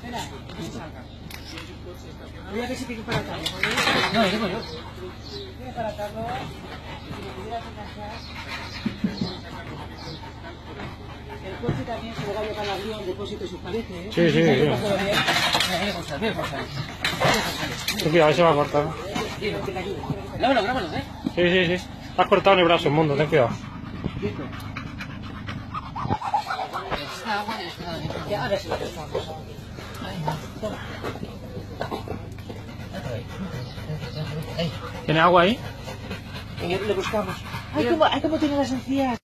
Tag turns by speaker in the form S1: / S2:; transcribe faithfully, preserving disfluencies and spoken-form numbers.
S1: Espera, que se salga. Voy a ver si tiene para Carlos.
S2: No, lo tengo yo.
S1: Tiene para Carlos. Si me pudieras enganchar. El coche también se lo va a llevar al avión, depósito y sus parece, ¿eh?
S2: Sí, sí, sí. Ten cuidado, se va a cortar.
S1: Grábalo, grábalo, ¿eh?
S2: Sí, sí, sí. Has cortado en el brazo, el mundo, ten cuidado.
S1: Listo.
S3: Está agua en el estado de...
S1: Ya, ahora sí, estamos.
S2: ¿Tiene agua ahí?
S1: Le buscamos. Ay, cómo, ay, cómo tiene las encías.